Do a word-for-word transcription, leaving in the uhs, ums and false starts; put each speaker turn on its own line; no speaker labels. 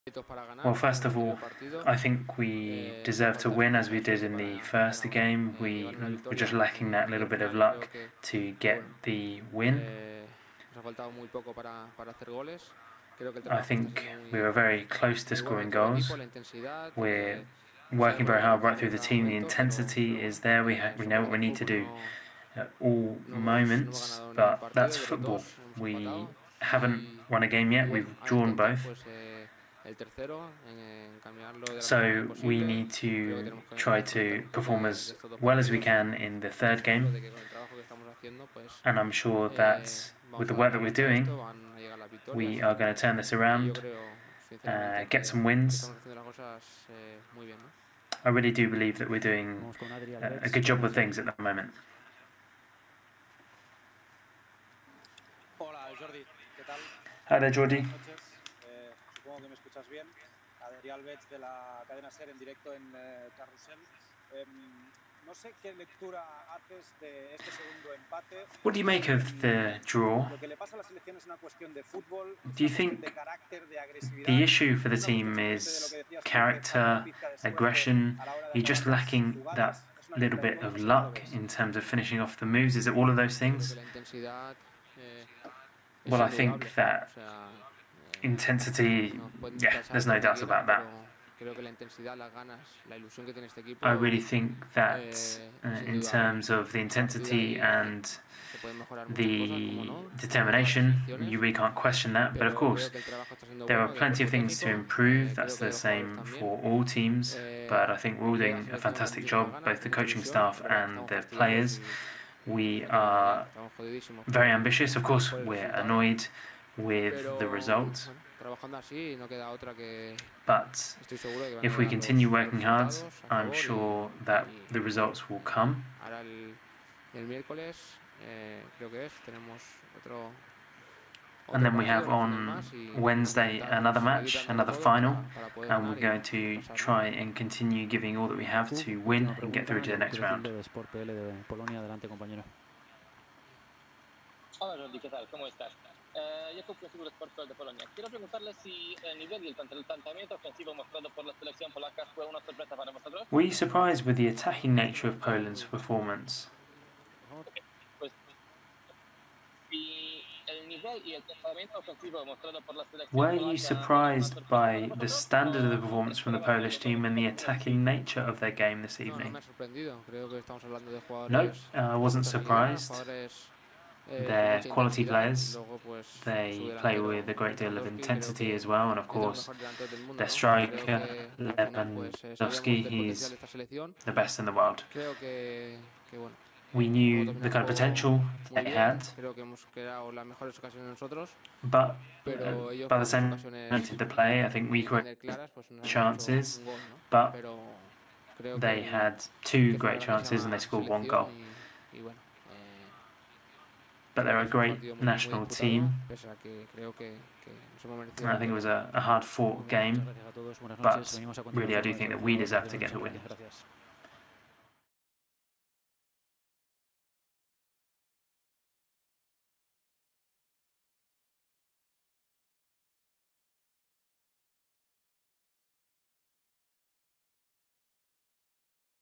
Well, first of all, I think we deserve to win as we did in the first game. We were just lacking that little bit of luck to get the win. I think we were very close to scoring goals. We're working very hard right through the team. The intensity is there. We ha we know what we need to do at all moments, but that's football. We haven't won a game yet. We've drawn both. So we need to try to perform as well as we can in the third game, and I'm sure that with the work that we're doing, we are going to turn this around, uh, get some wins. I really do believe that we're doing a, a good job with things at the moment. Hi there, Jordi. What do you make of the draw? Do you think the issue for the team is character, aggression? Are you just lacking that little bit of luck in terms of finishing off the moves? Is it all of those things? Well, I think that intensity, yeah, there's no doubt about that. I really think that uh, in terms of the intensity and the determination, you really can't question that. But of course, there are plenty of things to improve. That's the same for all teams. But I think we're all doing a fantastic job, both the coaching staff and the players. We are very ambitious. Of course, we're annoyed with the result. But if we continue working hard, I'm sure that the results will come. And then we have on Wednesday another match, another final, and we're going to try and continue giving all that we have to win and get through to the next round.
Hola Jordi, ¿qué tal? ¿Cómo estás? Eh, yo soy Seguro Sportivo de Polonia. Quiero preguntarle si el nivel y el planteamiento ofensivo mostrado por la selección polaca fue una sorpresa para vosotros.
Were you surprised with the attacking nature of Poland's performance?
Okay. Pues, y el nivel y el planteamiento ofensivo mostrado por la selección
Were
polaca,
you surprised by the standard of the performance from the Polish team and the attacking nature of their game this evening? No, I wasn't surprised. They're quality players. They play with a great deal of intensity as well, and of course their striker Lewandowski, he's the best in the world. We knew the kind of potential they had, but uh, by the same time the play, I think we created chances, but they had two great chances and they scored one goal. But they're a great national team. And I think it was a, a hard-fought game, but really I do think that we deserve to get the win.